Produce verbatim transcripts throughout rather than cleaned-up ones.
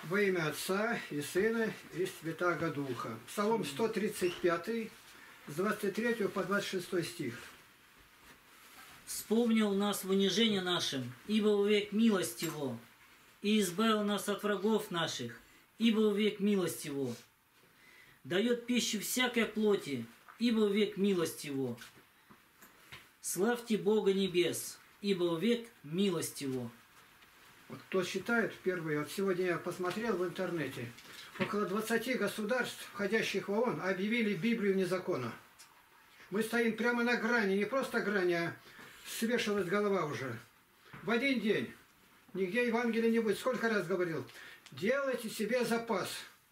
Во имя Отца и Сына и Святаго Духа. Псалом сто тридцать пять, с двадцать третьего по двадцать шестой стих. «Вспомнил нас в унижении нашем, ибо увек милость Его, и избавил нас от врагов наших, ибо увек милость Его. Дает пищу всякой плоти, ибо увек милость Его. Славьте Бога небес, ибо увек милость Его». Вот кто считает, впервые, вот сегодня я посмотрел в интернете, около двадцати государств, входящих в ООН, объявили Библию вне закона. Мы стоим прямо на грани, не просто грани, а свешивалась голова уже. В один день. Нигде Евангелия не будет. Сколько раз говорил? Делайте себе запас.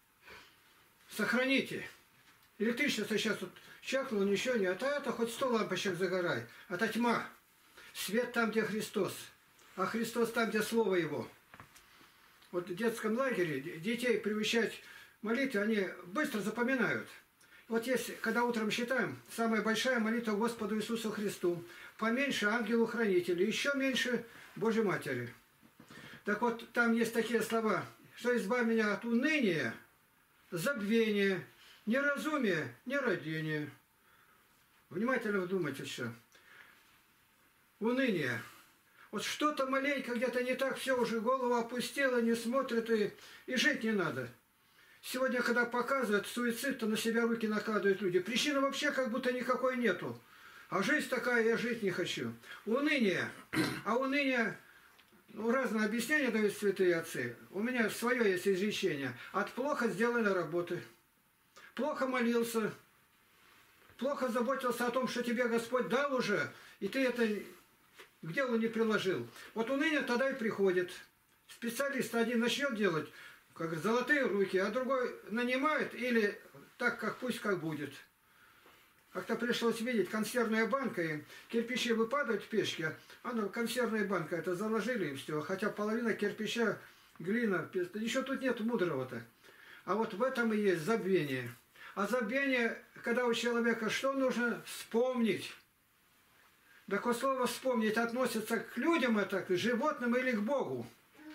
Сохраните. Электричество сейчас тут чахло, ничего нет. А это хоть сто лампочек загорай. Это тьма. Свет там, где Христос. А Христос там, где Слово Его. Вот в детском лагере детей приучать молитве, они быстро запоминают. Вот есть, когда утром считаем, самая большая молитва Господу Иисусу Христу, поменьше ангелу-хранителю, еще меньше Божьей Матери. Так вот, там есть такие слова, что избавь меня от уныния, забвения, неразумия, нерадения. Внимательно вдумайтесь все. Уныние. Вот что-то маленько, где-то не так, все уже голову опустило, не смотрит, и, и жить не надо. Сегодня, когда показывают суицид, то на себя руки накладывают люди. Причины вообще как будто никакой нету. А жизнь такая, я жить не хочу. Уныние. А уныние, ну, разные объяснения дают святые отцы. У меня свое есть изречение. От плохо сделанной работы. Плохо молился. Плохо заботился о том, что тебе Господь дал уже, и ты это к делу не приложил. Вот уныние тогда и приходит. Специалист один начнет делать, как золотые руки, а другой нанимает или так, как пусть как будет. Как-то пришлось видеть, консервная банка, и кирпичи выпадают в печке, а ну, консервная банка, это заложили и все. Хотя половина кирпича, глина, еще тут нет мудрого-то. А вот в этом и есть забвение. А забвение, когда у человека что нужно? Вспомнить. Такое слово «вспомнить» относится к людям, это к животным или к Богу.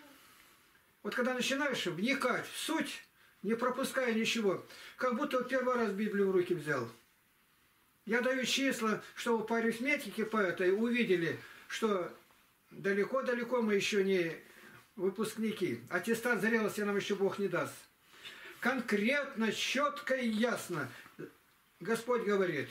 Вот когда начинаешь вникать в суть, не пропуская ничего, как будто первый раз Библию в руки взял. Я даю числа, чтобы по арифметике по этой увидели, что далеко-далеко мы еще не выпускники. Аттестат зрелости нам еще Бог не даст. Конкретно, четко и ясно Господь говорит: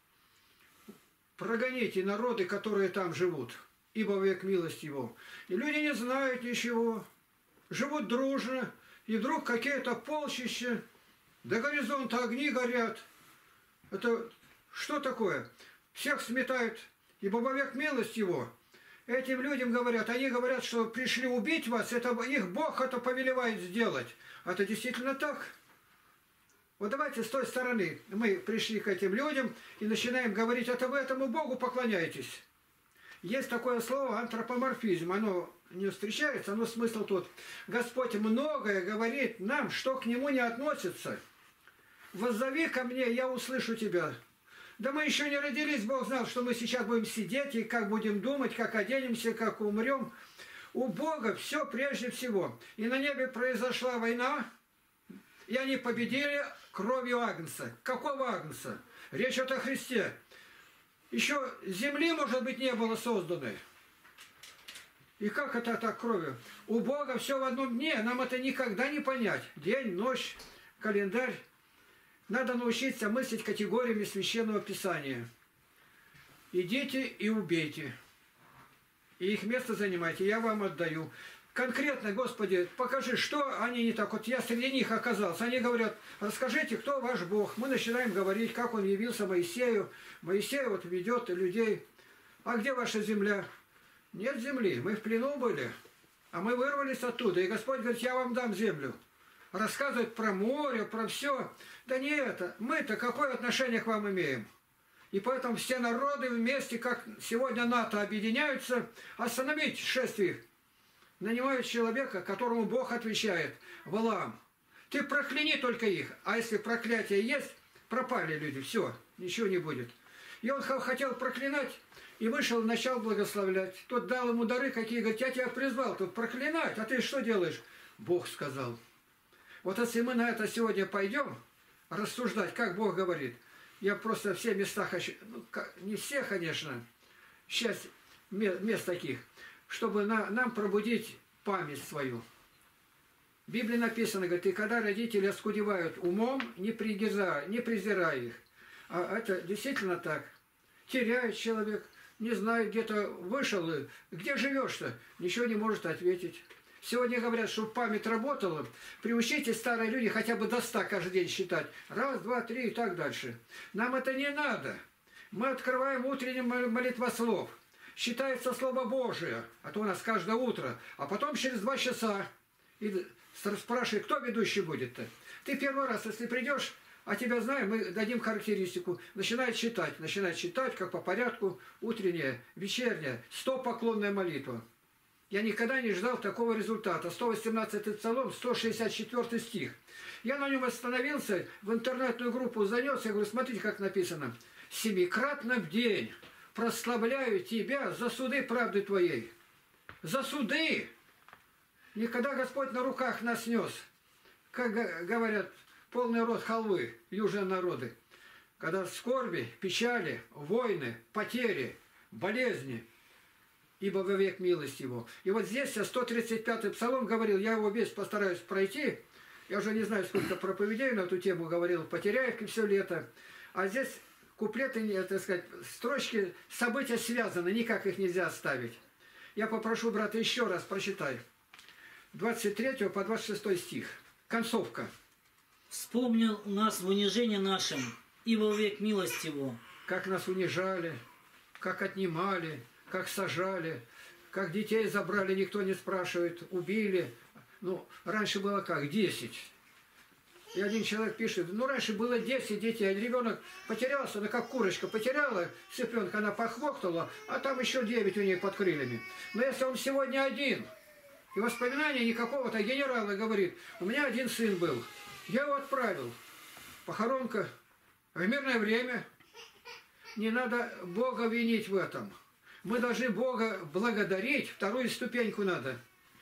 прогоните народы, которые там живут, ибо век милость Его. И люди не знают ничего. Живут дружно, и вдруг какие-то полчища, до горизонта огни горят. Это что такое? Всех сметают, ибо век милость Его. Этим людям говорят, они говорят, что пришли убить вас, это их Бог это повелевает сделать. Это действительно так. Вот давайте с той стороны мы пришли к этим людям и начинаем говорить, это вы этому Богу поклоняетесь. Есть такое слово антропоморфизм, оно не встречается, но смысл тут. Господь многое говорит нам, что к Нему не относится. Воззови ко мне, я услышу тебя. Да мы еще не родились, Бог знал, что мы сейчас будем сидеть и как будем думать, как оденемся, как умрем. У Бога все прежде всего. И на небе произошла война, и они победили кровью Агнца. Какого Агнца? Речь идет о Христе. Еще земли, может быть, не было созданной. И как это так кровью? У Бога все в одном дне, нам это никогда не понять. День, ночь, календарь. Надо научиться мыслить категориями Священного Писания. Идите и убейте. И их место занимайте, я вам отдаю. Конкретно, Господи, покажи, что они не так. Вот я среди них оказался. Они говорят, расскажите, кто ваш Бог. Мы начинаем говорить, как он явился Моисею. Моисей вот ведет людей. А где ваша земля? Нет земли, мы в плену были. А мы вырвались оттуда. И Господь говорит, я вам дам землю. Рассказывает про море, про все. Да не это. Мы-то какое отношение к вам имеем? И поэтому все народы вместе, как сегодня НАТО, объединяются, остановить шествие. Нанимают человека, которому Бог отвечает: Валаам, ты прокляни только их, а если проклятие есть, пропали люди, все, ничего не будет. И он хотел проклинать, и вышел, начал благословлять. Тот дал ему дары, какие, говорит, я тебя призвал тут проклинать, а ты что делаешь? Бог сказал. Вот если мы на это сегодня пойдем, рассуждать, как Бог говорит, я просто все места хочу, ну, не все, конечно, часть мест таких, чтобы на, нам пробудить память свою. В Библии написано, говорит, и когда родители оскудевают умом, не презирай, не презирай их. А это действительно так. Теряет человек, не знает, где-то вышел, где живешь-то, ничего не может ответить. Сегодня говорят, чтобы память работала, приучите старые люди хотя бы до ста каждый день считать. Раз, два, три и так дальше. Нам это не надо. Мы открываем утренний молитвослов. Считается Слово Божие, а то у нас каждое утро. А потом через два часа. И спрашивай, кто ведущий будет-то? Ты первый раз, если придешь, а тебя знаем, мы дадим характеристику. Начинает читать, начинает читать, как по порядку, утренняя, вечерняя, сто поклонная молитва. Я никогда не ждал такого результата. сто восемнадцатый псалом, сто шестьдесят четвёртый стих. Я на нем остановился, в интернетную группу занес, я говорю, смотрите, как написано. «Семикратно в день прославляю тебя за суды правды твоей». За суды! Никогда Господь на руках нас нес. Как говорят, полный рот халвы, южные народы. Когда скорби, печали, войны, потери, болезни, ибо вовек милость Его. И вот здесь я сто тридцать пятый псалом говорил, я его весь постараюсь пройти. Я уже не знаю, сколько проповедей на эту тему говорил, по Теряевке все лето. А здесь куплеты, так сказать, строчки, события связаны, никак их нельзя оставить. Я попрошу, брата, еще раз прочитай. двадцать третий по двадцать шестой стих. Концовка. Вспомнил нас в унижении нашем, ибо вовек милость Его. Как нас унижали, как отнимали, как сажали, как детей забрали, никто не спрашивает, убили. Ну, раньше было как? десять. И один человек пишет, ну, раньше было десять детей, а ребенок потерялся, она как курочка потеряла, цыпленка она похвоктала, а там еще девять у нее под крыльями. Но если он сегодня один, и воспоминания не какого-то генерала говорит, у меня один сын был, я его отправил, похоронка в мирное время, не надо Бога винить в этом. Мы должны Бога благодарить, вторую ступеньку надо.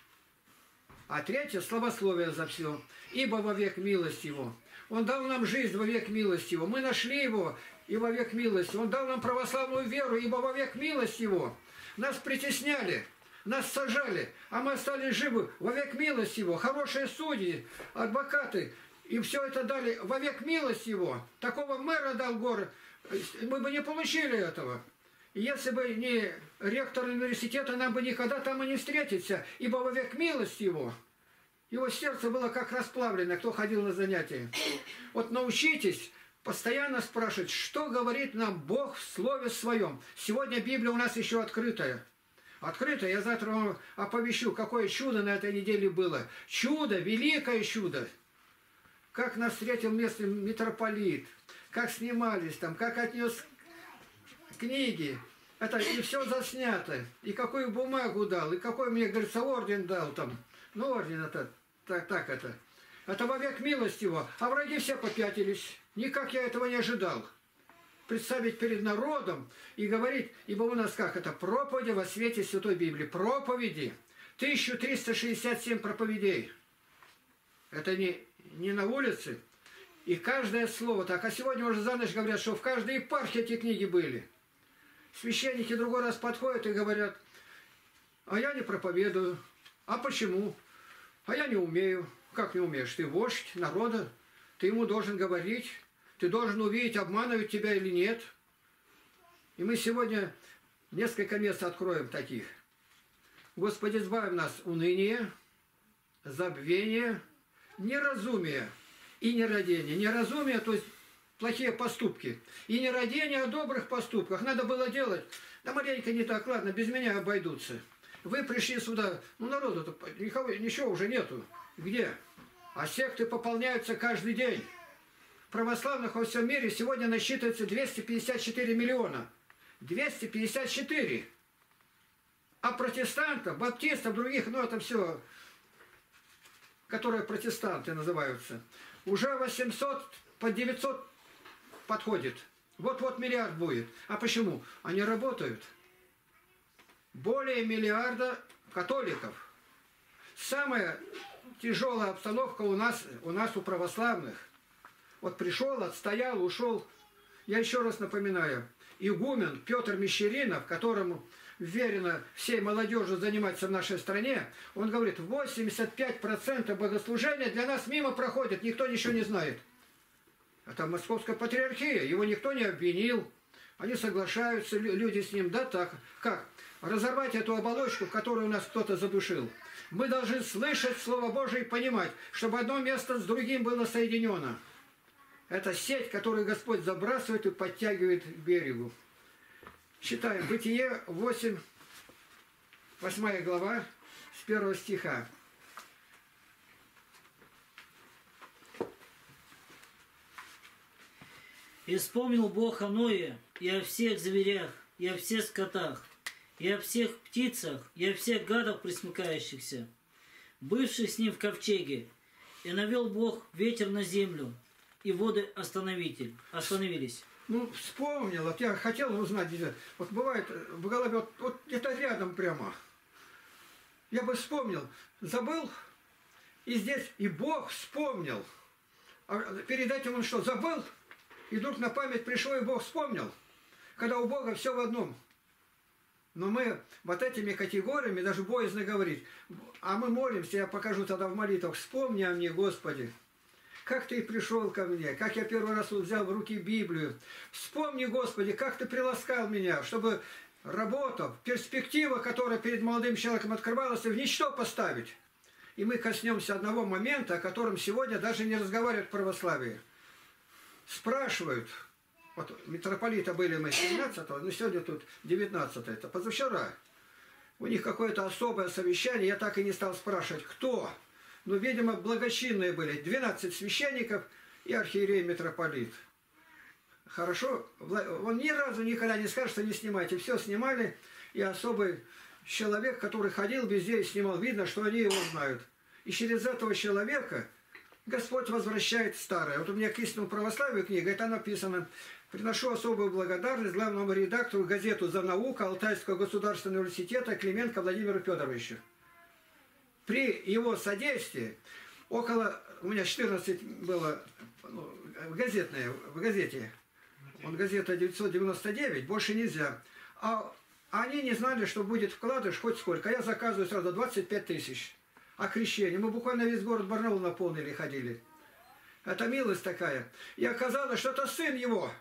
А третье – славословие за все. Ибо вовек милость Его. Он дал нам жизнь вовек милость Его. Мы нашли Его, и вовек милость. Он дал нам православную веру, ибо вовек милость Его. Нас притесняли, нас сажали, а мы остались живы вовек милость Его. Хорошие судьи, адвокаты, и все это дали вовек милость Его. Такого мэра дал город, мы бы не получили этого. И если бы не ректор университета, нам бы никогда там и не встретиться, ибо вовек милость Его. Его сердце было как расплавлено, кто ходил на занятия. Вот научитесь постоянно спрашивать, что говорит нам Бог в Слове Своем. Сегодня Библия у нас еще открытая. Открытая, я завтра вам оповещу, какое чудо на этой неделе было. Чудо, великое чудо. Как нас встретил местный митрополит, как снимались там, как отнес книги, это и все заснято, и какую бумагу дал, и какой мне, говорится, орден дал там. Ну, орден это, так, так это. Это вовек милость Его, а враги все попятились. Никак я этого не ожидал. Представить перед народом и говорить, ибо у нас как это, проповеди во свете Святой Библии, проповеди, тысяча триста шестьдесят семь проповедей. Это не, не на улице, и каждое слово так. А сегодня уже за ночь говорят, что в каждой епархии эти книги были. Священники другой раз подходят и говорят, а я не проповедую. А почему? А я не умею. Как не умеешь? Ты вождь народа, ты ему должен говорить, ты должен увидеть, обманывают тебя или нет. И мы сегодня несколько мест откроем таких. Господи, избавь нас уныние, забвение, неразумие и нерадение. Неразумие, то есть плохие поступки. И нерадение о добрых поступках. Надо было делать. Да маленько не так, ладно, без меня обойдутся. Вы пришли сюда, ну народу-то никого, ничего уже нету. Где? А секты пополняются каждый день. Православных во всем мире сегодня насчитывается двести пятьдесят четыре миллиона. двести пятьдесят четыре. А протестантов, баптистов, других, ну это все, которые протестанты называются, уже восемьсот по девятьсот подходит. Вот-вот миллиард будет. А почему? Они работают. Более миллиарда католиков. Самое тяжелая обстановка у нас, у нас у православных. Вот пришел, отстоял, ушел. Я еще раз напоминаю, игумен Петр Мещеринов, которому верено всей молодежи заниматься в нашей стране, он говорит, восемьдесят пять процентов богослужения для нас мимо проходит, никто ничего не знает. Это Московская патриархия, его никто не обвинил. Они соглашаются, люди с ним, да, так. Как? Разорвать эту оболочку, в которую нас кто-то задушил. Мы должны слышать Слово Божие и понимать, чтобы одно место с другим было соединено. Это сеть, которую Господь забрасывает и подтягивает к берегу. Читаем. Бытие восемь, восьмая глава, с первого стиха. «И вспомнил Бог о Ное, и о всех зверях, и о всех скотах, и о всех птицах, и о всех гадах пресмыкающихся, бывших с ним в ковчеге. И навел Бог ветер на землю, и воды остановитель, остановились». Ну, вспомнил, вот я хотел узнать, вот бывает в голове, вот, вот это рядом прямо. Я бы вспомнил, забыл, и здесь и Бог вспомнил. А перед этим он что, забыл? И вдруг на память пришло, и Бог вспомнил. Когда у Бога все в одном. Но мы вот этими категориями даже боязно говорить. А мы молимся, я покажу тогда в молитвах. Вспомни о мне, Господи. Как ты пришел ко мне, как я первый раз взял в руки Библию. Вспомни, Господи, как ты приласкал меня, чтобы работа, перспектива, которая перед молодым человеком открывалась, в ничто поставить. И мы коснемся одного момента, о котором сегодня даже не разговаривают в православии. Спрашивают, вот митрополита были мы семнадцатого, но сегодня тут девятнадцатое, это позавчера. У них какое-то особое совещание, я так и не стал спрашивать, кто. Но, видимо, благочинные были, двенадцать священников и архиерей митрополит. Хорошо, он ни разу никогда не скажет, что не снимайте. Все снимали, и особый человек, который ходил везде и снимал, видно, что они его знают. И через этого человека Господь возвращает старое. Вот у меня к истинному православию книга, это написано. Приношу особую благодарность главному редактору газету «За науку» Алтайского государственного университета Клименко Владимиру Федоровичу. При его содействии, около, у меня четырнадцать было, ну, газетные, в газете, он газета девятьсот девяносто девять, больше нельзя. А они не знали, что будет вкладыш хоть сколько. А я заказываю сразу двадцать пять тысяч. А крещение, мы буквально весь город Барнаул наполнили, ходили. Это милость такая. И оказалось, что это сын его.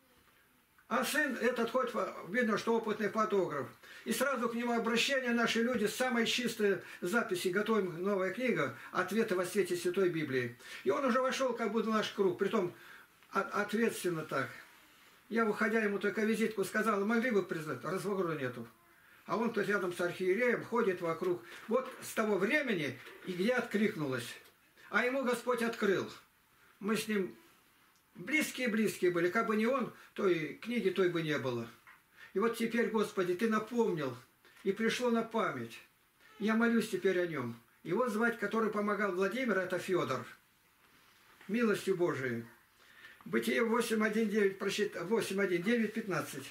А сын этот, хоть видно, что опытный фотограф. И сразу к нему обращение, наши люди, самой чистой записи, готовим новая книга «Ответы во свете Святой Библии». И он уже вошел как будто в наш круг, притом ответственно так. Я, уходя, ему только визитку сказал, могли бы признать, разговора нету. А он тут рядом с архиереем ходит вокруг. Вот с того времени, и где откликнулось. А ему Господь открыл. Мы с ним близкие-близкие были. Как бы не он, то и книги той бы не было. И вот теперь, Господи, Ты напомнил, и пришло на память. Я молюсь теперь о нем. Его звать, который помогал Владимир, это Федор. Милостью Божией. Бытие восемь, один, девять, прочитать. восемь, один, девять, пятнадцать.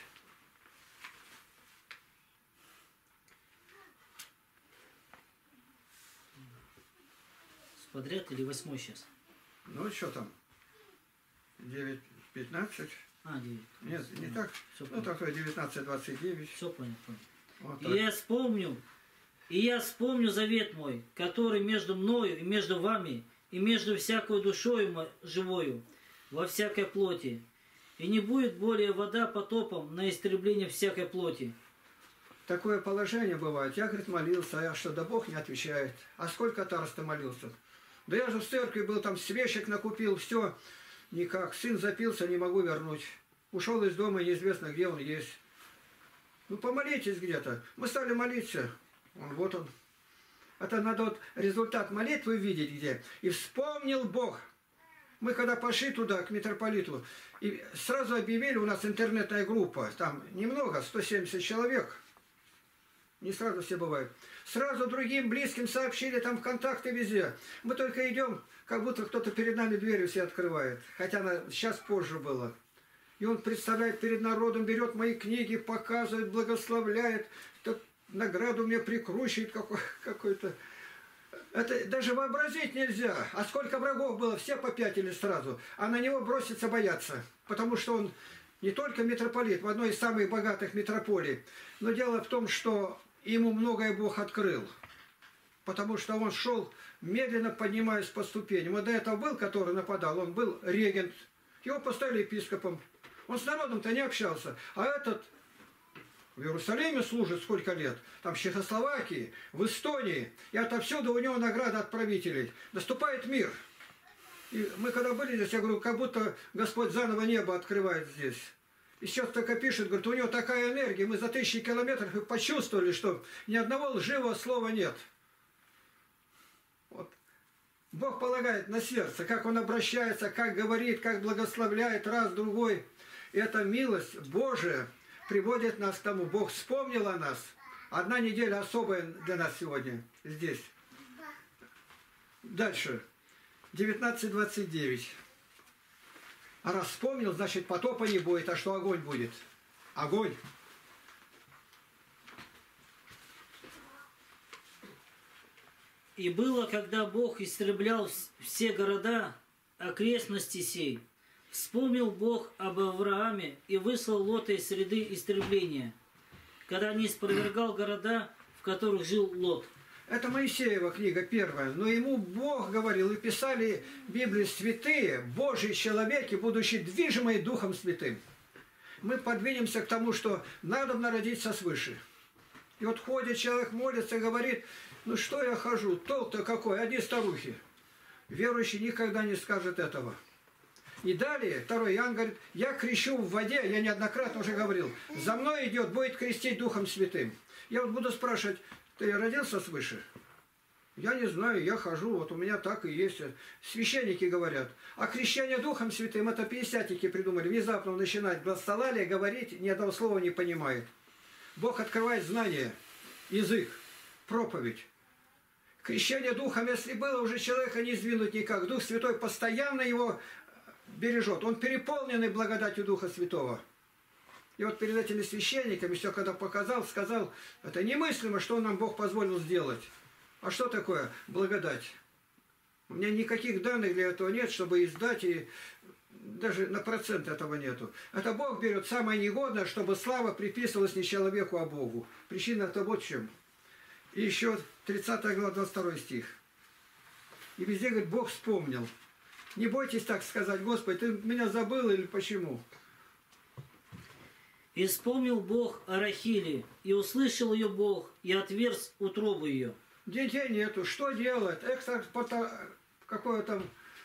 Подряд или восьмой сейчас? Ну, что там? девять, пятнадцать. А, девять. Нет, не ну, так. Ну, понял. Такое девятнадцать, двадцать девять. Все понял, понял. Вот и я вспомню, и я вспомню завет мой, который между мною и между вами, и между всякой душою живою, во всякой плоти. И не будет более вода потопом на истребление всякой плоти. Такое положение бывает. Я, говорит, молился, а что, да Бог не отвечает. А сколько раз ты молился? Да я же в церкви был, там свечек накупил, все. Никак. Сын запился, не могу вернуть. Ушел из дома, неизвестно, где он есть. Ну, помолитесь где-то. Мы стали молиться. Он, вот он. Это надо вот результат молитвы видеть где. И вспомнил Бог. Мы когда пошли туда, к митрополиту, и сразу объявили, у нас интернетная группа. Там немного, сто семьдесят человек. Не сразу все бывают. Сразу другим близким сообщили, там ВКонтакте везде. Мы только идем, как будто кто-то перед нами дверью все открывает. Хотя она сейчас позже было. И он представляет перед народом, берет мои книги, показывает, благословляет. Награду мне прикручивает какой-то. Это даже вообразить нельзя. А сколько врагов было, все попятились сразу. А на него броситься боятся. Потому что он не только митрополит, в одной из самых богатых митрополий. Но дело в том, что ему многое Бог открыл. Потому что он шел, медленно поднимаясь по ступеням. Вот до этого был, который нападал, он был регент. Его поставили епископом. Он с народом-то не общался. А этот в Иерусалиме служит сколько лет, там в Чехословакии, в Эстонии, и отовсюду у него награда от правителей. Наступает мир. И мы когда были здесь, я говорю, как будто Господь заново небо открывает здесь. И сейчас только пишет, говорит, у него такая энергия, мы за тысячи километров и почувствовали, что ни одного лживого слова нет. Вот. Бог полагает на сердце, как он обращается, как говорит, как благословляет раз, другой. И эта милость Божия приводит нас к тому. Бог вспомнил о нас. Одна неделя особая для нас сегодня здесь. Дальше. девятнадцать двадцать девять. А раз вспомнил, значит потопа не будет. А что огонь будет? Огонь. И было, когда Бог истреблял все города окрестности сей, вспомнил Бог об Аврааме и выслал Лота из среды истребления, когда не спровергал города, в которых жил Лот. Это Моисеева книга первая. Но ему Бог говорил, и писали в Библии святые, Божьи человеки, будучи движимые Духом Святым. Мы подвинемся к тому, что надо народиться свыше. И вот ходит человек, молится, говорит, ну что я хожу, толк-то какой, одни старухи. Верующий никогда не скажет этого. И далее, второй Иоанн говорит, я крещу в воде, я неоднократно уже говорил, за мной идет, будет крестить Духом Святым. Я вот буду спрашивать, ты родился свыше? Я не знаю, я хожу, вот у меня так и есть. Священники говорят, а крещение Духом Святым, это пятидесятники придумали, внезапно он начинает гласолалие говорить, ни одного слова не понимает. Бог открывает знание, язык, проповедь. Крещение Духом, если было, уже человека не сдвинуть никак. Дух Святой постоянно его бережет. Он переполненный благодатью Духа Святого. И вот перед этими священниками все когда показал, сказал, это немыслимо, что нам Бог позволил сделать. А что такое благодать? У меня никаких данных для этого нет, чтобы издать, и даже на процент этого нету. Это Бог берет самое негодное, чтобы слава приписывалась не человеку, а Богу. Причина-то вот в чем. И еще тридцатая глава, двадцать второй стих. И везде, говорит, Бог вспомнил. Не бойтесь так сказать, Господи, ты меня забыл или почему? И вспомнил Бог о Рахиле, и услышал ее Бог, и отверз утробу ее. Детей нету, что делать? Экстра, какое там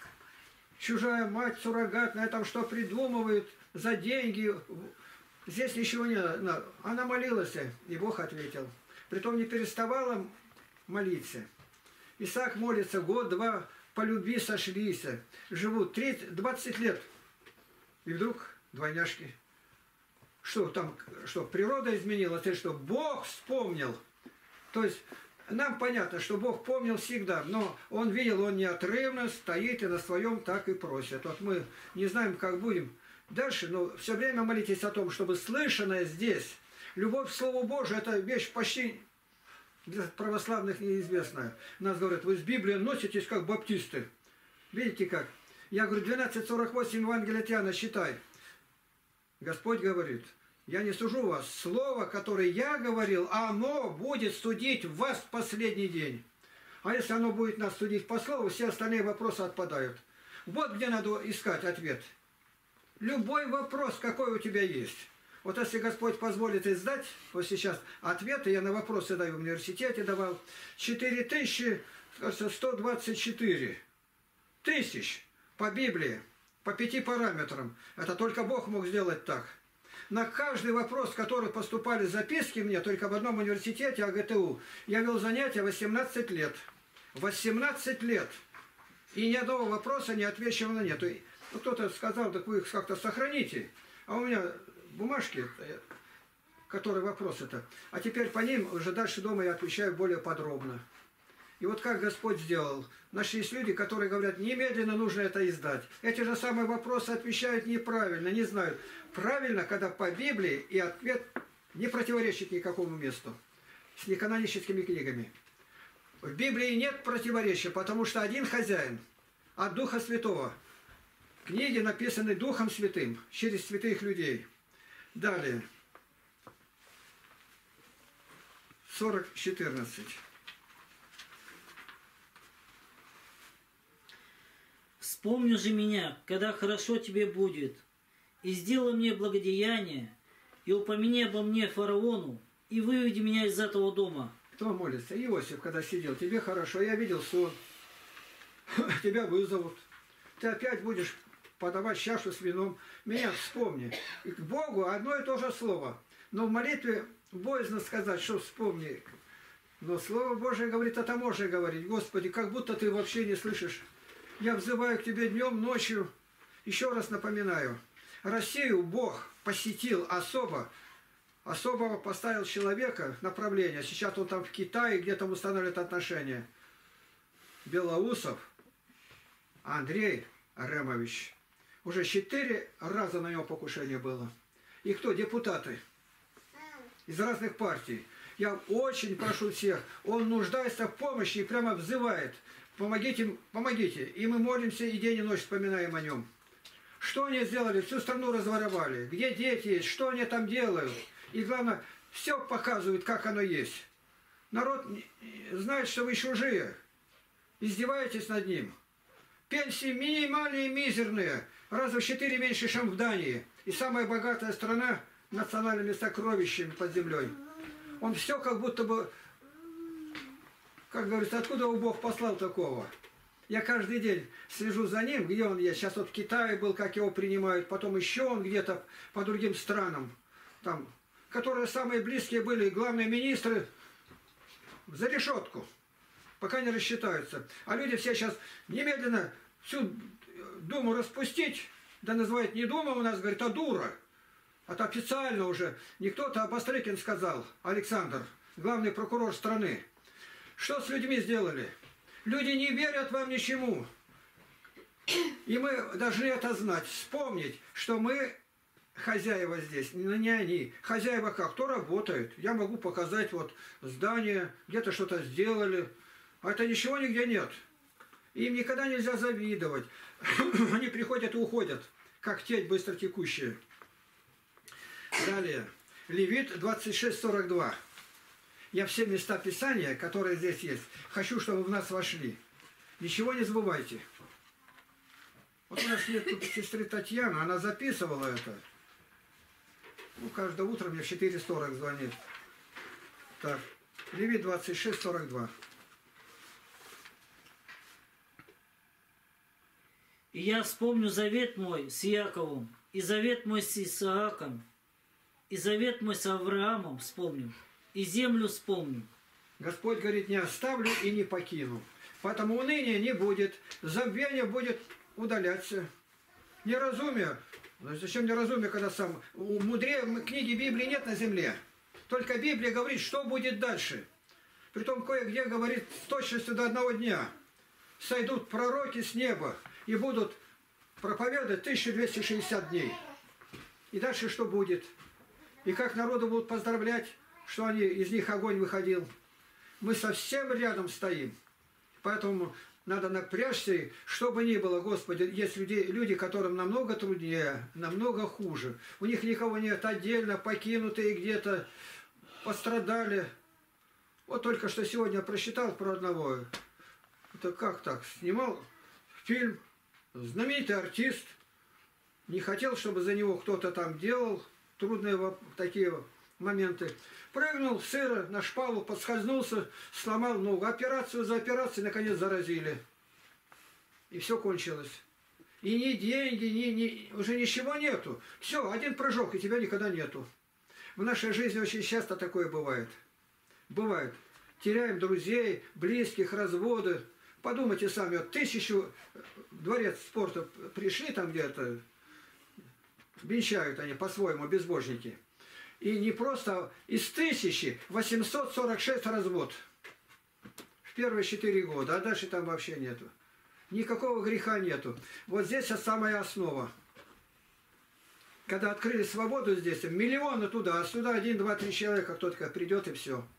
чужая мать суррогатная, там что придумывает за деньги. Здесь ничего не надо. Она молилась, и Бог ответил. Притом не переставала молиться. Исаак молится год-два, по любви сошлись, живут тридцать, двадцать лет. И вдруг двойняшки. Что там, что природа изменилась, или что Бог вспомнил. То есть нам понятно, что Бог помнил всегда, но Он видел, Он неотрывно стоит и на своем так и просит. Вот мы не знаем, как будем дальше, но все время молитесь о том, чтобы слышанное здесь, любовь к Слову Божию, это вещь почти для православных неизвестная. Нас говорят, вы с Библией носитесь, как баптисты. Видите как? Я говорю, двенадцать сорок восемь Евангелия от Иоанна, считай. Господь говорит, я не сужу вас. Слово, которое я говорил, оно будет судить вас в последний день. А если оно будет нас судить по слову, все остальные вопросы отпадают. Вот где надо искать ответ. Любой вопрос, какой у тебя есть. Вот если Господь позволит издать, вот сейчас ответы, я на вопросы даю в университете, давал, четыре тысячи сто двадцать четыре тысяч по Библии, по пяти параметрам. Это только Бог мог сделать так. На каждый вопрос, который поступали записки мне, только в одном университете, АГТУ, я вел занятия восемнадцать лет. восемнадцать лет. И ни одного вопроса не отвечено нету. Ну, кто-то сказал, так вы их как-то сохраните. А у меня бумажки, которые вопросы-то. А теперь по ним уже дальше дома я отвечаю более подробно. И вот как Господь сделал. Нашлись люди, которые говорят, немедленно нужно это издать. Эти же самые вопросы отвечают неправильно, не знают. Правильно, когда по Библии и ответ не противоречит никакому месту. С неканоническими книгами. В Библии нет противоречия, потому что один хозяин от Духа Святого. Книги написаны Духом Святым, через святых людей. Далее. сорок четырнадцать. Вспомни же меня, когда хорошо тебе будет, и сделай мне благодеяние, и упомяни обо мне фараону, и выведи меня из этого дома. Кто молится? Иосиф, когда сидел, тебе хорошо, я видел сон, тебя вызовут, ты опять будешь подавать чашу с вином, меня вспомни. И к Богу одно и то же слово, но в молитве боязно сказать, что вспомни. Но Слово Божие говорит, это можно говорить. Господи, как будто ты вообще не слышишь. Я взываю к Тебе днем, ночью. Еще раз напоминаю. Россию Бог посетил особо. Особо поставил человека направление. Сейчас он там в Китае где-то устанавливает отношения. Белоусов Андрей Ремович. Уже четыре раза на него покушение было. И кто? Депутаты. Из разных партий. Я очень прошу всех. Он нуждается в помощи и прямо взывает. Помогите, помогите. И мы молимся, и день и ночь вспоминаем о нем. Что они сделали? Всю страну разворовали. Где дети есть? Что они там делают? И главное, все показывают, как оно есть. Народ знает, что вы чужие. Издеваетесь над ним. Пенсии минимальные, мизерные. Раза в четыре меньше, чем в Дании. И самая богатая страна национальными сокровищами под землей. Он все как будто бы, как говорится, откуда его Бог послал такого? Я каждый день слежу за ним, где он есть. Сейчас вот в Китае был, как его принимают, потом еще он где-то по другим странам, там, которые самые близкие были, главные министры, за решетку, пока не рассчитаются. А люди все сейчас немедленно всю Думу распустить, да называют не Дума у нас, говорит, а дура. Это официально уже. Не кто-то, а Бастрыкин сказал, Александр, главный прокурор страны. Что с людьми сделали? Люди не верят вам ничему. И мы должны это знать, вспомнить, что мы хозяева здесь, не они. Хозяева как? Кто работает? Я могу показать вот здание, где-то что-то сделали. А это ничего нигде нет. Им никогда нельзя завидовать. Они приходят и уходят, как тень быстротекущая. Далее. Левит двадцать шесть сорок два. Я все места Писания, которые здесь есть, хочу, чтобы в нас вошли. Ничего не забывайте. Вот у нас нет тут сестры Татьяны, она записывала это. Ну, каждое утро мне в четыре сорок звонит. Так, Левит двадцать шесть сорок два. И я вспомню завет мой с Яковом, и завет мой с Исааком, и завет мой с Авраамом вспомню, и землю вспомню. Господь говорит, не оставлю и не покину. Поэтому уныния не будет, забвение будет удаляться. Неразумие. Зачем неразумие, когда сам... Мудрее книги Библии нет на земле. Только Библия говорит, что будет дальше. Притом кое-где говорит с точностью до одного дня. Сойдут пророки с неба и будут проповедовать тысяча двести шестьдесят дней. И дальше что будет? И как народу будут поздравлять, что они, из них огонь выходил. Мы совсем рядом стоим. Поэтому надо напрячься, что бы ни было, Господи, есть люди, люди, которым намного труднее, намного хуже. У них никого нет, отдельно, покинутые где-то, пострадали. Вот только что сегодня прочитал про одного. Это как так? Снимал фильм, знаменитый артист. Не хотел, чтобы за него кто-то там делал. Трудные такие моменты. Прыгнул в сыро на шпалу, подскользнулся, сломал ногу. Операцию за операцией, наконец, заразили. И все кончилось. И ни деньги, ни, ни, уже ничего нету. Все, один прыжок, и тебя никогда нету. В нашей жизни очень часто такое бывает. Бывает. Теряем друзей, близких, разводы. Подумайте сами, вот тысячу дворец спорта пришли там где-то, венчают они по-своему, безбожники. И не просто из тысячи восемьсот сорок шесть развод. В первые четыре года, а дальше там вообще нету. Никакого греха нету. Вот здесь самая основа. Когда открыли свободу здесь, миллионы туда, а сюда один, два, три человека, кто-то придет и все.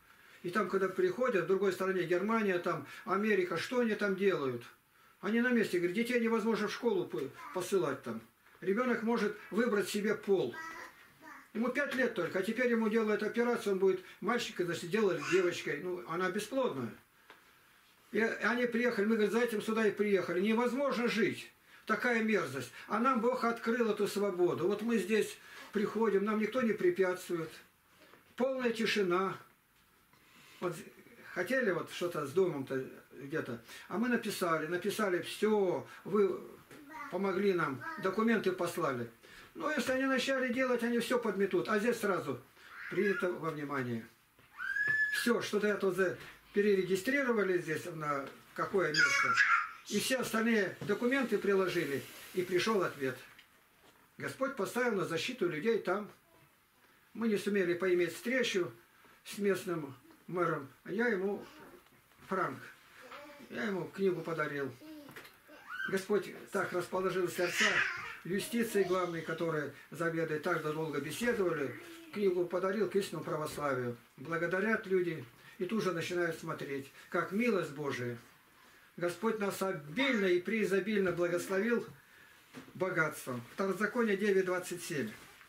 И там, когда приходят, в другой стороне Германия, там Америка, что они там делают? Они на месте, говорят, детей невозможно в школу посылать там. Ребенок может выбрать себе пол. Ему пять лет только, а теперь ему делают операцию, он будет мальчиком, значит, делали девочкой. Ну, она бесплодная. И они приехали, мы, говорит, за этим сюда и приехали. Невозможно жить. Такая мерзость. А нам Бог открыл эту свободу. Вот мы здесь приходим, нам никто не препятствует. Полная тишина. Вот хотели вот что-то с домом-то где-то. А мы написали, написали все, вы помогли нам, документы послали. Но если они начали делать, они все подметут. А здесь сразу принято во внимание. Все, что-то я тут перерегистрировали здесь на какое место. И все остальные документы приложили. И пришел ответ. Господь поставил на защиту людей там. Мы не сумели поиметь встречу с местным мэром. А я ему, Франк, я ему книгу подарил. Господь так расположил сердца. Юстиции главной, которые заведуют, также долго беседовали. Книгу подарил к истинному православию. Благодарят люди и тут же начинают смотреть, как милость Божия. Господь нас обильно и преизобильно благословил богатством. Второзаконие девять двадцать семь.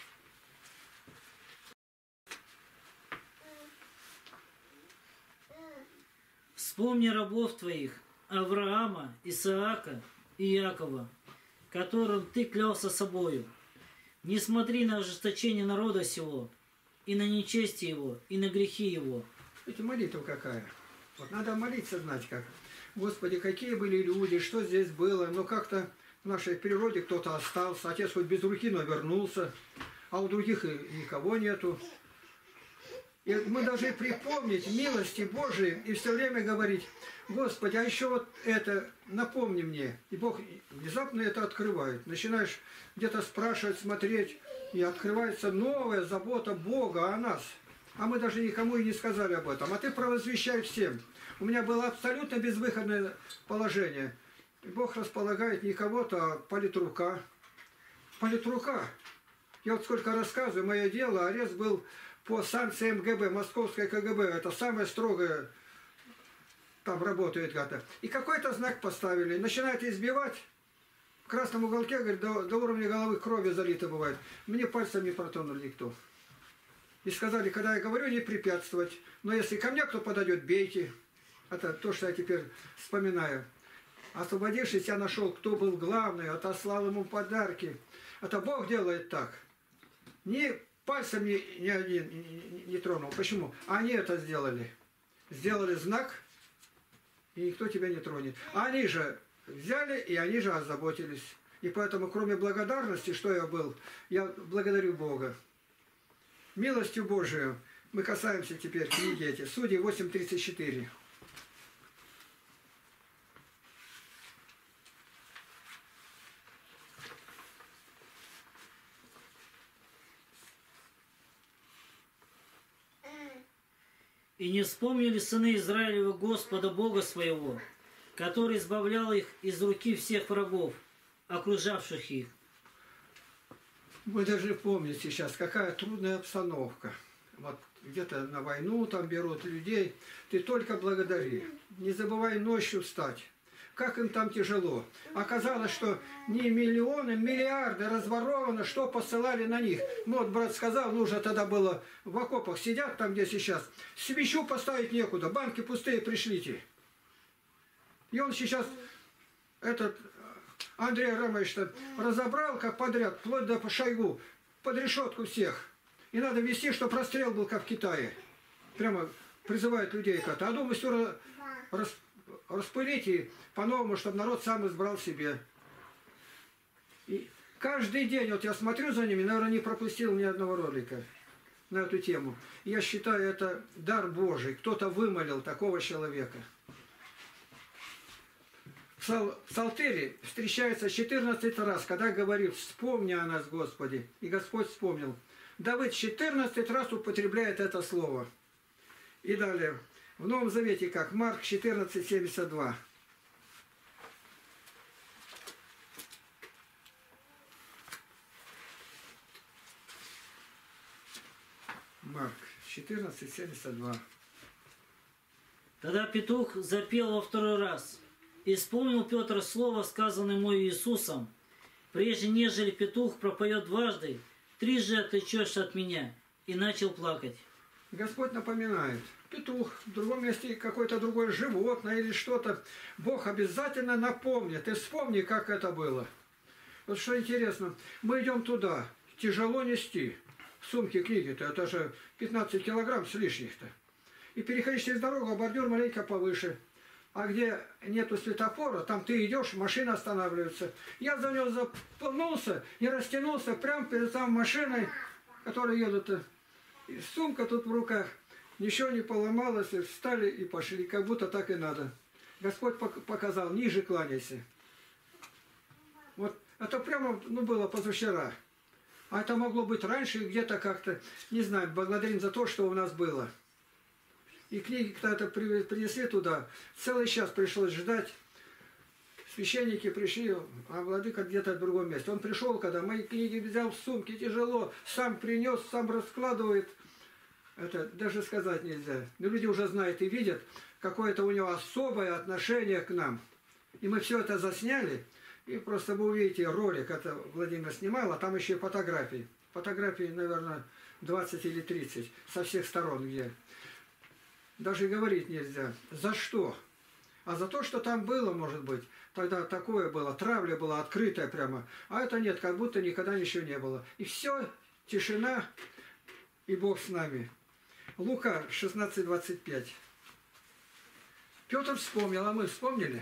Вспомни рабов твоих, Авраама, Исаака и Иакова, которым ты клялся собою. Не смотри на ожесточение народа сего, и на нечестие его, и на грехи его. Это молитва какая. Вот надо молиться знать как. Господи, какие были люди, что здесь было. Но как-то в нашей природе кто-то остался. Отец хоть без руки, но вернулся. А у других и никого нету. И мы должны припомнить милости Божии и все время говорить: Господи, а еще вот это напомни мне. И Бог внезапно это открывает. Начинаешь где-то спрашивать, смотреть, и открывается новая забота Бога о нас. А мы даже никому и не сказали об этом. А ты провозвещай всем. У меня было абсолютно безвыходное положение. И Бог располагает не кого-то, а политрука. Политрука. Я вот сколько рассказываю, мое дело, арест был по санкциям ГБ, Московской КГБ. Это самое строгое, там работает как-то. И какой-то знак поставили. Начинают избивать. В красном уголке, говорит, до, до уровня головы крови залито бывает. Мне пальцем не протронули никто. И сказали, когда я говорю, не препятствовать. Но если ко мне кто подойдет, бейте. Это то, что я теперь вспоминаю. Освободившись, я нашел, кто был главный, отослал ему подарки. Это Бог делает так. Ни пальцем ни, ни один не, не тронул. Почему? Они это сделали. Сделали знак, и никто тебя не тронет. Они же взяли, и они же озаботились. И поэтому, кроме благодарности, что я был, я благодарю Бога. Милостью Божию мы касаемся теперь книги эти. Судьи восемь тридцать четыре. И не вспомнили сыны Израилева Господа Бога своего, который избавлял их из руки всех врагов, окружавших их. Вы должны помнить сейчас, какая трудная обстановка. Вот где-то на войну там берут людей. Ты только благодари. Не забывай ночью встать. Как им там тяжело. Оказалось, что не миллионы, миллиарды разворовано, что посылали на них. Ну вот брат сказал, нужно тогда было в окопах сидят, там где сейчас. Свечу поставить некуда, банки пустые, пришлите. И он сейчас, этот Андрей Ромович разобрал как подряд, вплоть до Шойгу, под решетку всех. И надо вести, чтобы расстрел был, как в Китае. Прямо призывают людей как-то. А думаю, все рас, распылить и по-новому, чтобы народ сам избрал себе. И каждый день, вот я смотрю за ними, наверное, не пропустил ни одного ролика на эту тему. Я считаю, это дар Божий. Кто-то вымолил такого человека. В Псалтире встречается четырнадцать раз, когда говорит: «Вспомни о нас, Господи». И Господь вспомнил. Давид четырнадцать раз употребляет это слово. И далее. В Новом Завете как? Марк четырнадцать семьдесят два. Марк четырнадцать семьдесят два. Тогда петух запел во второй раз. И вспомнил Петр слово, сказанное ему Иисусом: «Прежде нежели петух пропоет дважды, трижды отречешься от меня». И начал плакать. Господь напоминает. Петух, в другом месте какое-то другое животное или что-то. Бог обязательно напомнит. Ты вспомни, как это было. Вот что интересно. Мы идем туда. Тяжело нести. В сумке книги-то. Это же пятнадцать килограмм с лишних-то. И переходишь через дорогу, а бордюр маленько повыше. А где нету светофора, там ты идешь, машина останавливается. Я за него запнулся и растянулся прямо перед самой машиной, которая едут. И сумка тут в руках. Ничего не поломалось, встали и пошли. Как будто так и надо. Господь показал, ниже кланяйся. Вот это прямо, ну, было позавчера. А это могло быть раньше, где-то как-то, не знаю, благодарим за то, что у нас было. И книги когда-то принесли туда. Целый час пришлось ждать. Священники пришли, а владыка где-то в другом месте. Он пришел, когда мои книги взял в сумке, тяжело, сам принес, сам раскладывает. Это даже сказать нельзя. Но люди уже знают и видят, какое-то у него особое отношение к нам. И мы все это засняли. И просто вы увидите ролик, это Владимир снимал, а там еще и фотографии. Фотографии, наверное, двадцать или тридцать со всех сторон, где даже говорить нельзя. За что? А за то, что там было, может быть. Тогда такое было, травля была открытая прямо. А это нет, как будто никогда ничего не было. И все, тишина, и Бог с нами. Лука шестнадцать двадцать пять. Петр вспомнил, а мы вспомнили?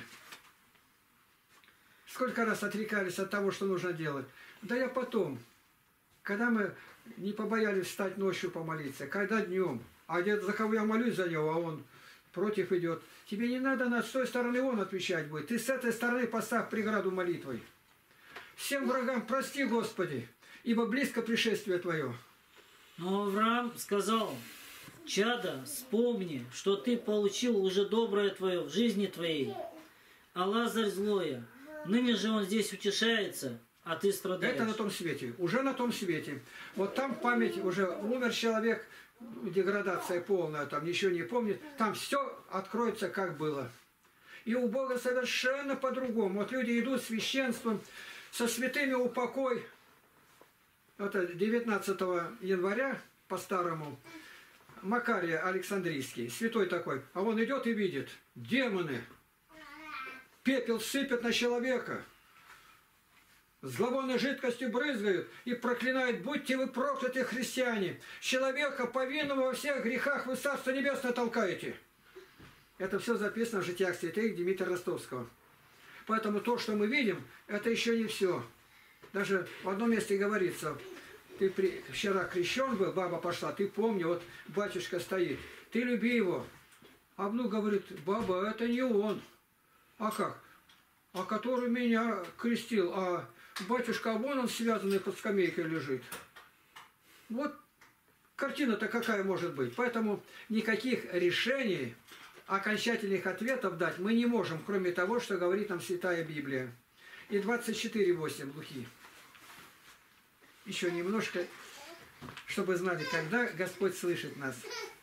Сколько раз отрекались от того, что нужно делать. Да я потом, когда мы не побоялись встать ночью помолиться, когда днем, а где-то за кого я молюсь за него, а он против идет. Тебе не надо, на с той стороны он отвечать будет. Ты с этой стороны поставь преграду молитвой. Всем врагам прости, Господи, ибо близко пришествие Твое. Но Авраам сказал: «Чадо, вспомни, что ты получил уже доброе твое в жизни твоей, а Лазарь злое. Ныне же он здесь утешается, а ты страдаешь». Это на том свете, уже на том свете. Вот там память, уже умер человек, деградация полная, там ничего не помнит, там все откроется, как было. И у Бога совершенно по-другому. Вот люди идут священством, со святыми упокой. Это девятнадцатого января, по-старому, Макария Александрийский, святой такой. А он идет и видит, демоны, пепел сыпят на человека, зловонной жидкостью брызгают и проклинают: «Будьте вы прокляты, христиане! Человека, повинного во всех грехах, вы Царство Небесное толкаете». Это все записано в житиях святых Дмитрия Ростовского. Поэтому то, что мы видим, это еще не все. Даже в одном месте говорится: ты при... вчера крещен был, баба пошла, ты помни, вот батюшка стоит, ты люби его. А внук говорит: баба, это не он. А как? А который меня крестил, а батюшка, а вон он связанный под скамейкой лежит. Вот картина-то какая может быть. Поэтому никаких решений, окончательных ответов дать мы не можем, кроме того, что говорит нам Святая Библия. И двадцать четыре восемь, Луки. Еще немножко, чтобы знали, когда Господь слышит нас.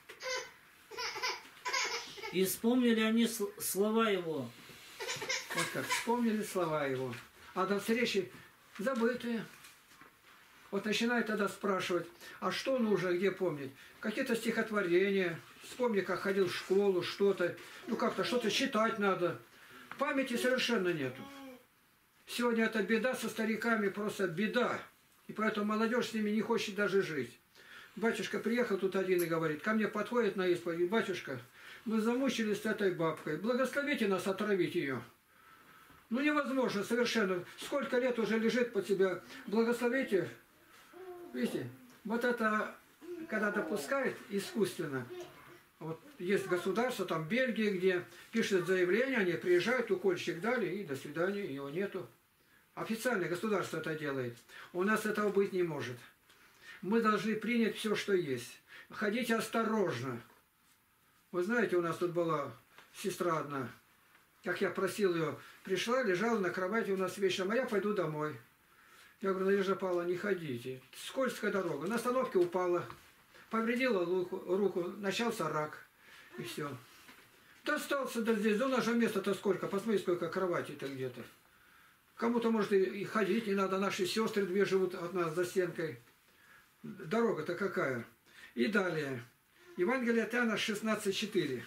И вспомнили они слова его. Вот как, вспомнили слова его. А до встречи забытые. Вот начинает тогда спрашивать, а что нужно, где помнить? Какие-то стихотворения, вспомни, как ходил в школу, что-то, ну как-то что-то читать надо. Памяти совершенно нету. Сегодня это беда со стариками, просто беда. И поэтому молодежь с ними не хочет даже жить. Батюшка приехал тут один и говорит, ко мне подходит на исповедь: батюшка, мы замучились с этой бабкой, благословите нас отравить ее. Ну невозможно совершенно. Сколько лет уже лежит под себя. Благословите. Видите, вот это, когда допускает искусственно. Вот есть государство, там Бельгия, где пишет заявление, они приезжают, укольчик дали, и до свидания, его нету. Официальное государство это делает. У нас этого быть не может. Мы должны принять все, что есть. Ходите осторожно. Вы знаете, у нас тут была сестра одна, как я просил ее, пришла, лежала на кровати у нас вечером, а я пойду домой. Я говорю: Надежда Павловна, не ходите, скользкая дорога. На остановке упала, повредила руку, руку, начался рак, и все. Достался до здесь, да у нас же места-то сколько, посмотри, сколько кроватей-то где-то. Кому-то, может, и ходить не надо, наши сестры две живут от нас за стенкой. Дорога-то какая. И далее. Евангелие от Иоанна шестнадцать четыре.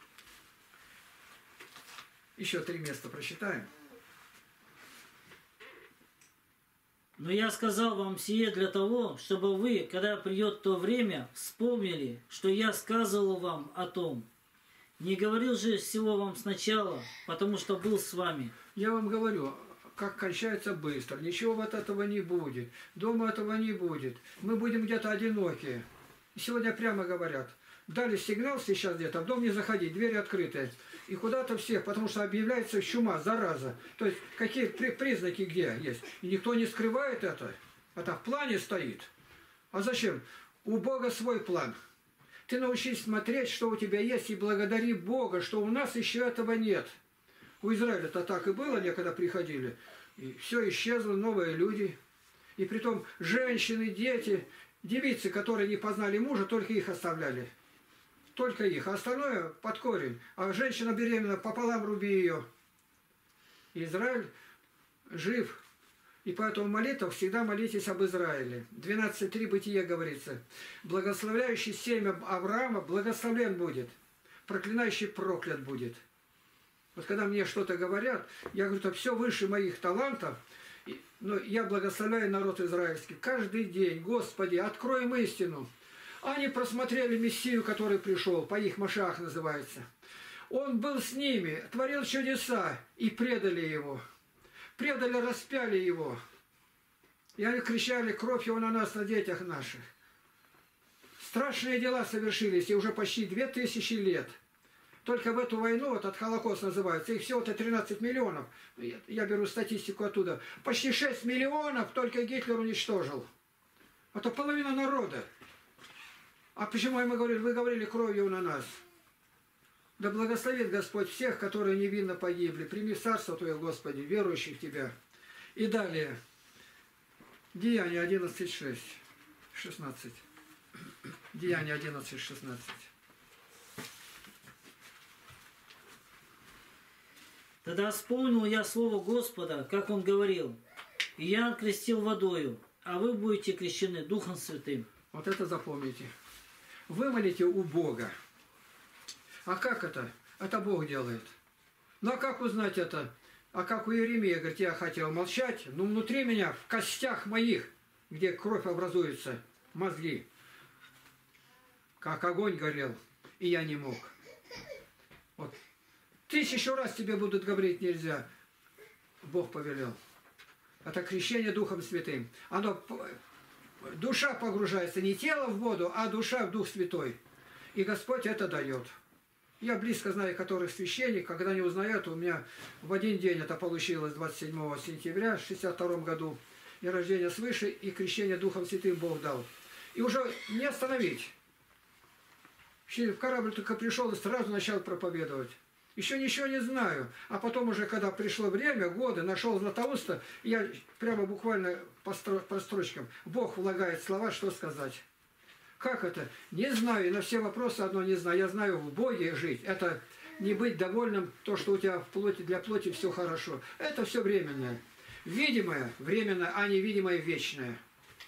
Еще три места прочитаем. Но я сказал вам сие для того, чтобы вы, когда придет то время, вспомнили, что я сказывал вам о том. Не говорил же всего вам сначала, потому что был с вами. Я вам говорю, как кончается быстро. Ничего от этого не будет. Дома этого не будет. Мы будем где-то одинокие. Сегодня прямо говорят. Дали сигнал сейчас где-то, в дом не заходить, двери открытые. И куда-то всех, потому что объявляется чума, зараза. То есть какие при, признаки где есть. И никто не скрывает это. Это в плане стоит. А зачем? У Бога свой план. Ты научись смотреть, что у тебя есть, и благодари Бога, что у нас еще этого нет. У Израиля-то так и было, некогда приходили. И все исчезло, новые люди. И притом женщины, дети, девицы, которые не познали мужа, только их оставляли. Только их. А остальное под корень. А женщина беременна, пополам руби ее. Израиль жив. И поэтому в молитвах всегда молитесь об Израиле. двенадцать три Бытие говорится. Благословляющий семя Авраама благословлен будет. Проклинающий проклят будет. Вот когда мне что-то говорят, я говорю, это все выше моих талантов. Но я благословляю народ израильский. Каждый день, Господи, открой им истину. Они просмотрели Мессию, который пришел, по их Машиах называется. Он был с ними, творил чудеса, и предали его. Предали, распяли его. И они кричали, кровь его на нас, на детях наших. Страшные дела совершились, и уже почти две тысячи лет. Только в эту войну, вот от Холокост называется, их всего-то тринадцать миллионов. Я беру статистику оттуда. Почти шесть миллионов только Гитлер уничтожил. Это половина народа. А почему мы говорили, вы говорили кровью на нас? Да благословит Господь всех, которые невинно погибли. Прими царство Твое, Господи, верующих в Тебя. И далее. Деяния одиннадцать шесть. шестнадцать. Деяния одиннадцать шестнадцать. Тогда вспомнил я слово Господа, как Он говорил. И я крестил водою, а вы будете крещены Духом Святым. Вот это запомните. Вы молите у Бога. А как это? Это Бог делает. Ну а как узнать это? А как у Иеремии, говорит, я хотел молчать, но внутри меня, в костях моих, где кровь образуется, мозги, как огонь горел, и я не мог. Вот. Тысячу раз тебе будут говорить нельзя. Бог повелел. Это крещение Духом Святым. Оно, душа погружается не тело в воду, а душа в Дух Святой. И Господь это дает. Я близко знаю, которых священник, когда не узнают, у меня в один день это получилось двадцать седьмого сентября в шестьдесят втором году. И рождение свыше, и крещение Духом Святым Бог дал. И уже не остановить. В корабль только пришел и сразу начал проповедовать. Еще ничего не знаю. А потом уже, когда пришло время, годы, нашел Златоуста, я прямо буквально по, стро, по строчкам. Бог влагает слова, что сказать. Как это? Не знаю. И на все вопросы одно не знаю. Я знаю, в Боге жить. Это не быть довольным, то, что у тебя в плоти, для плоти все хорошо. Это все временное. Видимое, временное, а невидимое, вечное.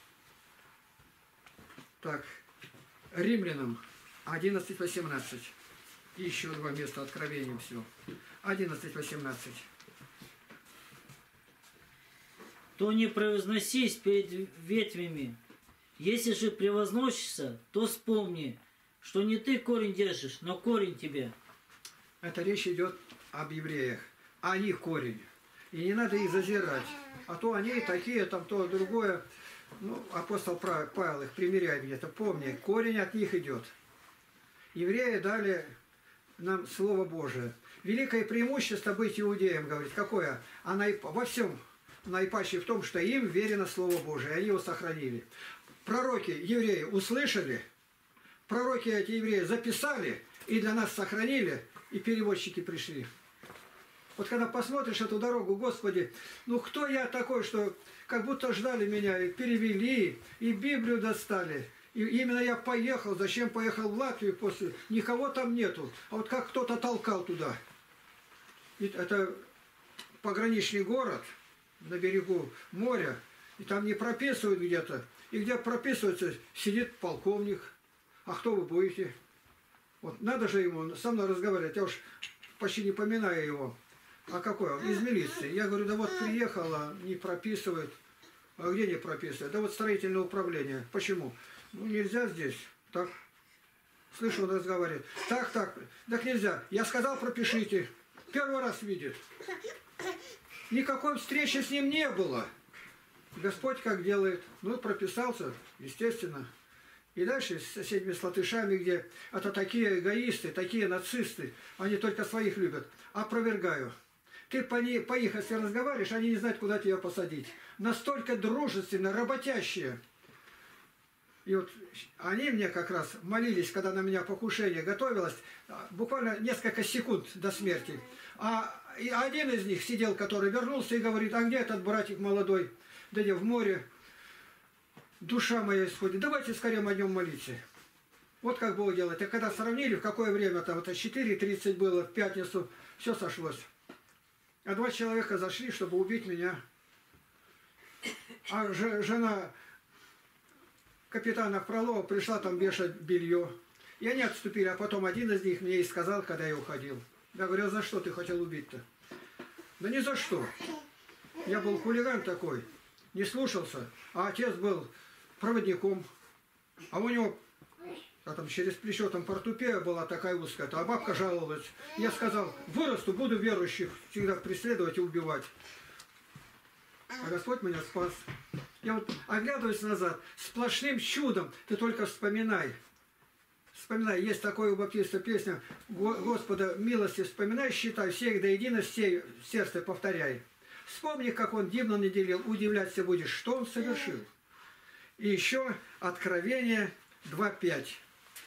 Так. Римлянам одиннадцать восемнадцать. И еще два места откровением все. одиннадцать восемнадцать. То не превозносись перед ветвями. Если же превозносишься, то вспомни, что не ты корень держишь, но корень тебя. Это речь идет об евреях. Они корень. И не надо их зазирать. А то они такие, там то другое. Ну, апостол Павел их примеряет где-то. Помни, корень от них идет. Евреи дали нам Слово Божие. Великое преимущество быть иудеем, говорит, какое? А наип... во всем наипаче в том, что им верено Слово Божие, и они его сохранили. Пророки, евреи, услышали, пророки эти евреи записали, и для нас сохранили, и переводчики пришли. Вот когда посмотришь эту дорогу, Господи, ну кто я такой, что как будто ждали меня, и перевели, и Библию достали, И именно я поехал. Зачем поехал в Латвию после? Никого там нету. А вот как кто-то толкал туда. И это пограничный город на берегу моря. И там не прописывают где-то. И где прописывается, сидит полковник. А кто вы будете? Вот надо же ему со мной разговаривать. Я уж почти не поминаю его. А какой он? Из милиции. Я говорю, да вот приехала, не прописывает. А где не прописывает? Да вот строительное управление. Почему? Ну нельзя здесь. Так. Слышу, он разговаривает. Так, так. Так нельзя. Я сказал, пропишите. Первый раз видит. Никакой встречи с ним не было. Господь как делает. Ну, прописался, естественно. И дальше с соседними с латышами, где это такие эгоисты, такие нацисты, они только своих любят. Опровергаю. Ты по, ней, по их, если разговариваешь, они не знают, куда тебя посадить. Настолько дружественно, работящие. И вот они мне как раз молились, когда на меня покушение готовилось, буквально несколько секунд до смерти. А и один из них сидел, который вернулся и говорит, а где этот братик молодой? Да где, в море. Душа моя исходит. Давайте скорее о нем молиться. Вот как Бог делает. И когда сравнили, в какое время там, это четыре тридцать было, в пятницу, все сошлось. А два человека зашли, чтобы убить меня. А жена капитана Фролова пришла там вешать белье. И они отступили, а потом один из них мне и сказал, когда я уходил. Я говорю, а за что ты хотел убить-то? Да ни за что. Я был хулиган такой, не слушался, а отец был проводником. А у него а там через плечо там портупея была такая узкая, а бабка жаловалась. Я сказал, вырасту, буду верующих всегда преследовать и убивать. А Господь меня спас. Я вот оглядываюсь назад, сплошным чудом, ты только вспоминай. Вспоминай, есть такое у баптиста песня, Господа милости вспоминай, считай, всех до едино, все сердце повторяй. Вспомни, как он дивно наделил, удивляться будешь, что он совершил. И еще Откровение два пять.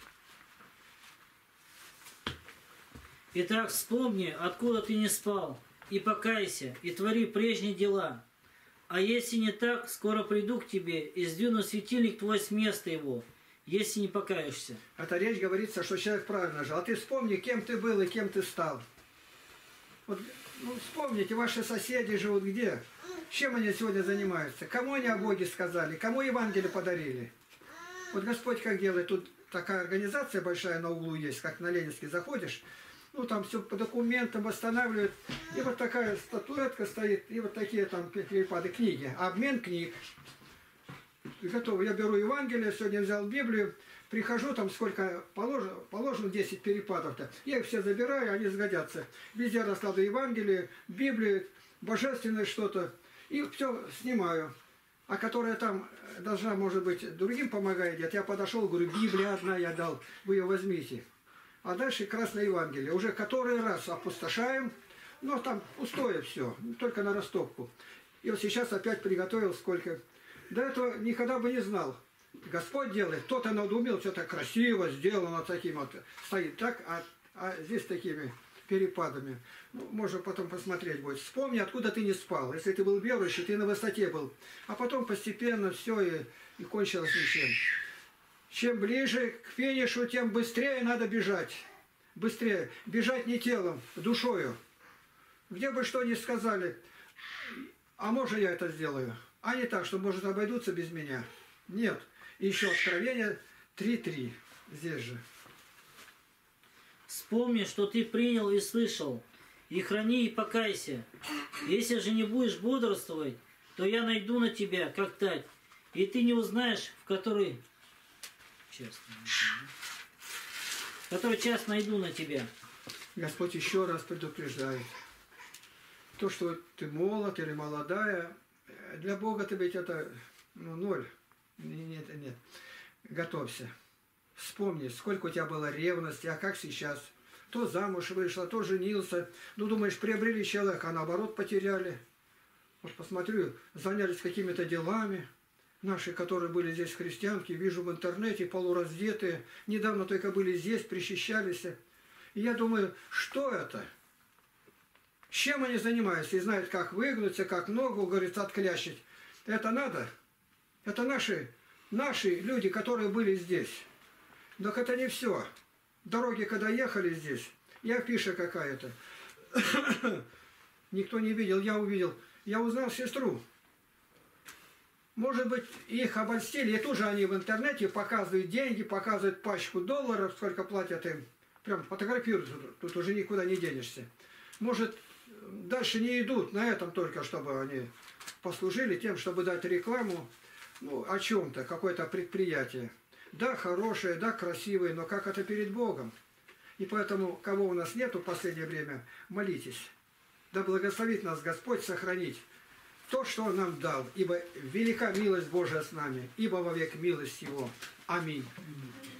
Итак, вспомни, откуда ты не спал, и покайся, и твори прежние дела. А если не так, скоро приду к тебе и сдвину светильник твой с места его, если не покаешься. Это речь говорится, что человек правильно жил. А ты вспомни, кем ты был и кем ты стал. Вот, ну, вспомните, ваши соседи живут где? Чем они сегодня занимаются? Кому они о Боге сказали? Кому Евангелие подарили? Вот Господь как делает. Тут такая организация большая на углу есть, как на Ленинский заходишь. Ну, там все по документам восстанавливают. И вот такая статуэтка стоит, и вот такие там перепады книги. Обмен книг. И готово. Я беру Евангелие, сегодня взял Библию, прихожу, там сколько положено, положено десять перепадов-то. Я их все забираю, они сгодятся. Везде раскладываю Евангелие, Библию, божественное что-то. И все снимаю. А которая там должна, может быть, другим помогает. Я подошел, говорю, Библия одна я дал, вы ее возьмите. А дальше Красное Евангелие. Уже который раз опустошаем, но там пустое все, только на растопку. И вот сейчас опять приготовил сколько. До этого никогда бы не знал. Господь делает, кто-то надумал, что-то красиво сделано, таким вот стоит так, а, а здесь такими перепадами. Ну, можно потом посмотреть будет. Вспомни, откуда ты не спал. Если ты был верующий, ты на высоте был. А потом постепенно все и, и кончилось ничем. Чем ближе к финишу, тем быстрее надо бежать. Быстрее. Бежать не телом, душою. Где бы что ни сказали, а можно я это сделаю? А не так, что, может, обойдутся без меня. Нет. И еще Откровение три три. Здесь же. Вспомни, что ты принял и слышал, и храни, и покайся. Если же не будешь бодрствовать, то я найду на тебя, как тать, и ты не узнаешь, в который час, в который час найду на тебя. Господь еще раз предупреждает. То, что ты молод или молодая, для Бога ты ведь это ну, ноль. Нет, нет. Готовься. Вспомни, сколько у тебя было ревности, а как сейчас. То замуж вышла, то женился. Ну, думаешь, приобрели человека, а наоборот потеряли. Вот посмотрю, занялись какими-то делами. Наши, которые были здесь христианки, вижу в интернете, полураздетые. Недавно только были здесь, причащались. И я думаю, что это? Чем они занимаются? И знают, как выгнуться, как ногу, говорится, отклящить. Это надо? Это наши наши люди, которые были здесь. Но это не все. Дороги, когда ехали здесь, и афиша какая-то. Никто не видел, я увидел. Я узнал сестру. Может быть, их обольстили, и тоже они в интернете показывают деньги, показывают пачку долларов, сколько платят им. Прям фотографируют, тут уже никуда не денешься. Может, дальше не идут на этом только, чтобы они послужили тем, чтобы дать рекламу, ну, о чем-то, какое-то предприятие. Да, хорошее, да, красивое, но как это перед Богом? И поэтому, кого у нас нету в последнее время, молитесь. Да благословит нас Господь сохранить то, что Он нам дал, ибо велика милость Божия с нами, ибо вовек милость Его. Аминь.